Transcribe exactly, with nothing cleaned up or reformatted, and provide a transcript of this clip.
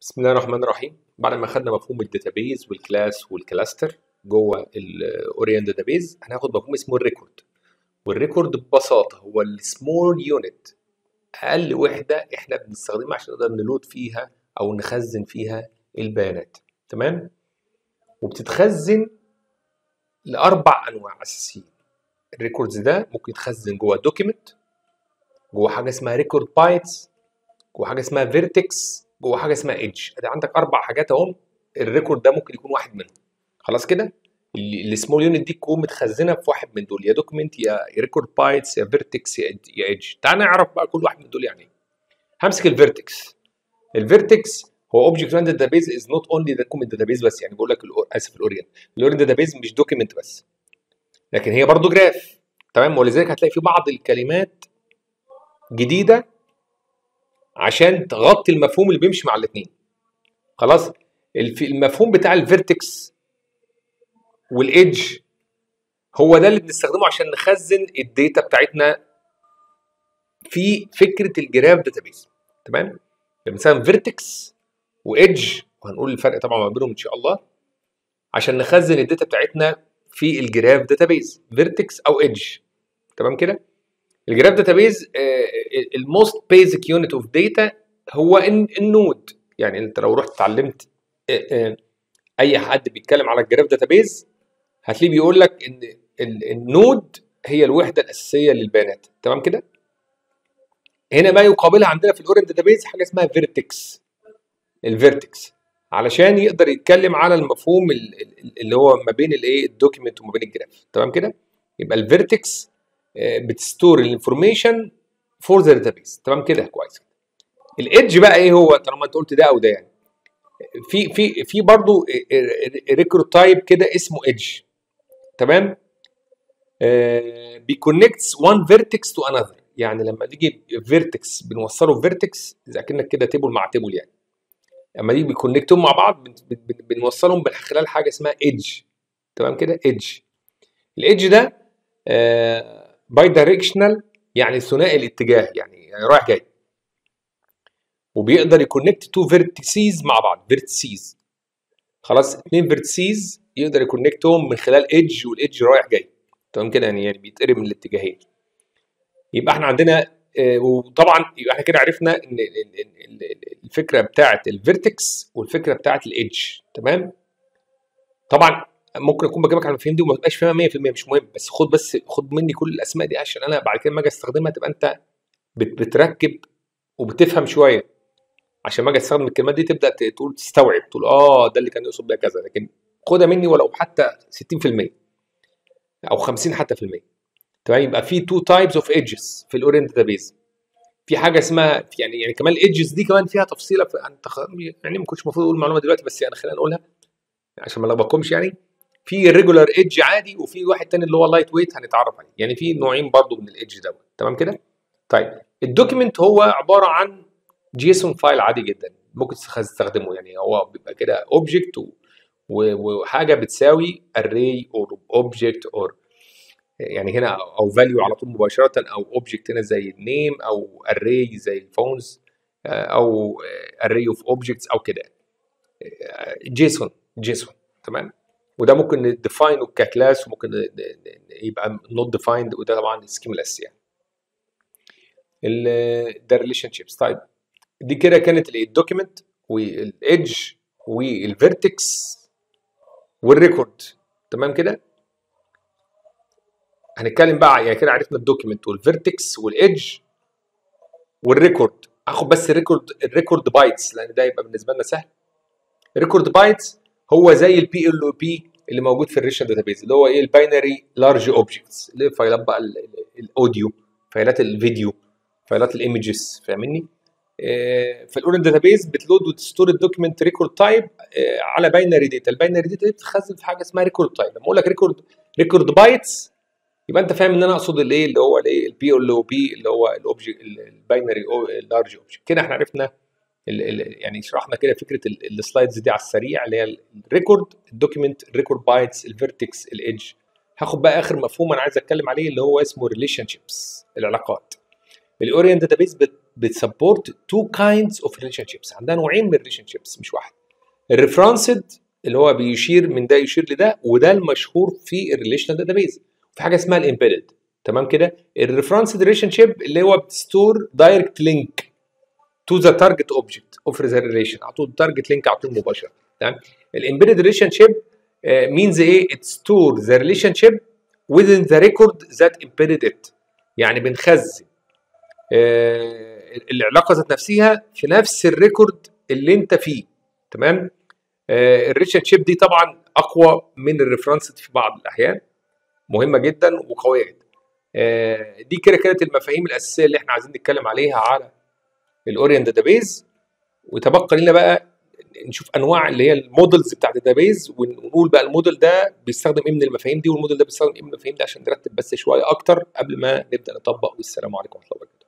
بسم الله الرحمن الرحيم. بعد ما خدنا مفهوم الداتابيز والكلاس والكلاستر جوه الاورينت داتابيز، هناخد مفهوم اسمه الريكورد. والريكورد ببساطه هو السمول يونت، اقل وحده احنا بنستخدمها عشان نقدر نلود فيها او نخزن فيها البيانات. تمام؟ وبتتخزن لاربع انواع اساسيين. الريكوردز ده ممكن يتخزن جوه دوكيمنت، جوه حاجه اسمها ريكورد بايتس، جوه حاجه اسمها فيرتكس، جوه حاجه اسمها ايدج. ادي عندك اربع حاجات اهم. الريكورد ده ممكن يكون واحد منهم. خلاص كده؟ السمول يونت دي تكون متخزنه في واحد من دول، يا دوكيمنت يا ريكورد بايتس يا فيرتكس يا ايدج. تعال نعرف بقى كل واحد من دول يعني ايه. همسك الفيرتكس. الفيرتكس هو اوبجكت اورينتد داتابيز از نوت اونلي دوكيمنت داتابيز بس، يعني بقول لك اسف الاورينت الاورينت داتابيز مش دوكيمنت بس، لكن هي برضه جراف. تمام؟ ولذلك هتلاقي في بعض الكلمات جديده عشان تغطي المفهوم اللي بيمشي مع الاثنين. خلاص؟ المفهوم بتاع الفيرتكس والايدج هو ده اللي بنستخدمه عشان نخزن الداتا بتاعتنا في فكره الجراف داتابيز. تمام؟ بنستخدم فيرتكس وايدج، وهنقول الفرق طبعا ما بينهم ان شاء الله، عشان نخزن الداتا بتاعتنا في الجراف داتابيز، فيرتكس او ايدج. تمام كده؟ الجراف داتابيز الموست بيزك يونت اوف داتا هو النود. يعني انت لو رحت اتعلمت اي حد بيتكلم على الجراف داتابيز هتلاقيه بيقول لك ان النود هي الوحده الاساسيه للبيانات. تمام كده؟ هنا بقى يقابلها عندنا في الاورينت داتابيز حاجه اسمها فيرتكس. الفيرتكس علشان يقدر يتكلم على المفهوم اللي هو ما بين الايه الدوكيمنت وما بين الجراف. تمام كده؟ يبقى الفيرتكس بتستور الانفورميشن فور ذا داتابيز. تمام كده؟ كويس. الايدج بقى ايه هو؟ طالما انت قلت ده او ده، يعني في في في برضه ريكورد تايب كده اسمه ايدج. تمام؟ آه بيكونكتس وان فيرتكس تو انذر. يعني لما تيجي فيرتكس بنوصله فيرتكس اذا كانك كده تيبل مع تيبل، يعني لما دي بيكونكتهم مع بعض بنوصلهم من خلال حاجه اسمها ايدج. تمام كده؟ ايدج. الايدج ده باي دايركشنال، يعني ثنائي الاتجاه، يعني, يعني رايح جاي، وبيقدر يكونكت تو فيرتسيز مع بعض. فيرتسيز، خلاص، اثنين فيرتسيز يقدر يكونكتهم من خلال ايدج، والايدج رايح جاي. تمام كده؟ يعني يعني بيتقرب من الاتجاهين. يبقى احنا عندنا آه وطبعا يبقى احنا كده عرفنا ان الفكره بتاعه الفيرتكس والفكره بتاعه الايدج. تمام؟ طبعا ممكن اكون بجيبك على المفاهيم دي وما تبقاش فاهمها مية في المية، مش مهم، بس خد بس خد مني كل الاسماء دي عشان انا بعد كده لما اجي استخدمها تبقى انت بتركب وبتفهم شويه، عشان ما اجي استخدم الكلمات دي تبدا تقول تستوعب، تقول اه ده اللي كان يقصد بيها كذا. لكن خدها مني ولو حتى ستين في المية او خمسين حتى في المية. تمام؟ يبقى في تو تايبس اوف ايدجز في الاورينت داتابيز. في حاجه اسمها يعني يعني كمان الايدجز دي كمان فيها تفصيله في يعني ما كنتش المفروض اقول المعلومه دلوقتي، بس يعني خلينا نقولها عشان ما لخبطكمش. يعني في ريجولار ايدج عادي، وفي واحد تاني اللي هو لايت ويت هنتعرف عليه. يعني في نوعين برضو من الايدج دوت. تمام كده؟ طيب الدوكيمنت هو عباره عن جيسون فايل عادي جدا ممكن تستخدمه. يعني هو بيبقى كده اوبجكت وحاجه بتساوي array or object or يعني هنا او فاليو على طول مباشره، او اوبجكت هنا زي النيم، او array زي الفونز، او array of objects او كده. جيسون جيسون. تمام؟ وده ممكن نديفاينه ككلاس، وممكن يبقى نوت ديفايند، وده طبعا سكيملس. يعني ده ريليشن شيبس. طيب دي كده كانت الدوكيمنت والايدج والفيرتكس والريكورد. تمام كده؟ هنتكلم بقى يعني كده عرفنا الدوكيمنت والفيرتكس والايدج والريكورد. هاخد بس الريكورد الريكورد بايتس لان ده يبقى بالنسبه لنا سهل. الريكورد بايتس هو زي البي ال او بي اللي موجود في الريليشن داتابيز، اللي هو ايه؟ الباينري لارج اوبجكتس، اللي هي فايلات بقى الاوديو، فايلات الفيديو، فايلات الايمجز. فاهمني؟ في الاورينت داتابيز بتلود وتستور الدوكيمنت ريكورد تايب على باينري داتا. الباينري داتا دي بتتخزن في حاجه اسمها ريكورد تايب. لما اقول لك ريكورد ريكورد بايتس يبقى انت فاهم ان انا اقصد الايه اللي هو الايه البي ال او بي اللي هو الاوبجكت الباينري لارج اوبجكت. كده احنا عرفنا ال ال يعني شرحنا كده فكره السلايدز دي على السريع، اللي هي الريكورد، الدوكيمنت، الريكورد بايتس، الفيرتكس، الايدج. هاخد بقى اخر مفهوم انا عايز اتكلم عليه اللي هو اسمه ريليشن شيبس، العلاقات. الاورينت داتابيز بتسبورت تو كايندز اوف ريليشن شيبس، عندها نوعين من الريليشن شيبس مش واحد. الريفرنسد اللي هو بيشير من ده يشير لده، وده المشهور في الريليشنال داتابيز. في حاجه اسمها الامبيدد، تمام كده. الريفرنسد ريليشن شيب اللي هو بتستور دايركت لينك تو ذا تارجت اوبجكت اوف ذا ريليشن، على طول تارجت لينك على طول مباشره، تمام. الامبيدد ريليشن شيب مينز ايه؟ ات ستور ذا ريليشن شيب within the record that embedded it، يعني بنخزن آه العلاقه ذات نفسها في نفس الريكورد اللي انت فيه، تمام. آه الريليشن شيب دي طبعا اقوى من الريفرنسد في بعض الاحيان، مهمه جدا وقويه جدا. آه دي كده كانت المفاهيم الاساسيه اللي احنا عايزين نتكلم عليها على الاورينت داتابيز. وتبقى لنا بقى نشوف انواع اللي هي المودلز بتاعت الداتابيز، ونقول بقى الموديل ده بيستخدم ايه من المفاهيم دي، والموديل ده بيستخدم ايه من المفاهيم دي، عشان نرتب بس شويه اكتر قبل ما نبدا نطبق. والسلام عليكم ورحمه الله وبركاته.